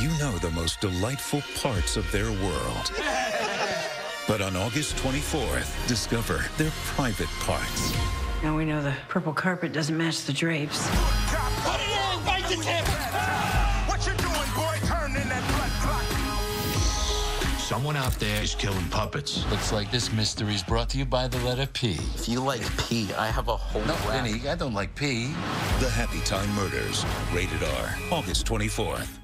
you know the most delightful parts of their world. But on August 24th, discover their private parts. Now we know the purple carpet doesn't match the drapes. Put it in! Right to tip! What you doing, boy? Turn in that blood clot. Someone out there is killing puppets. Looks like this mystery is brought to you by the letter P. If you like pee, I have a whole No, rack. Vinny, I don't like P. The Happytime Murders. Rated R. August 24th.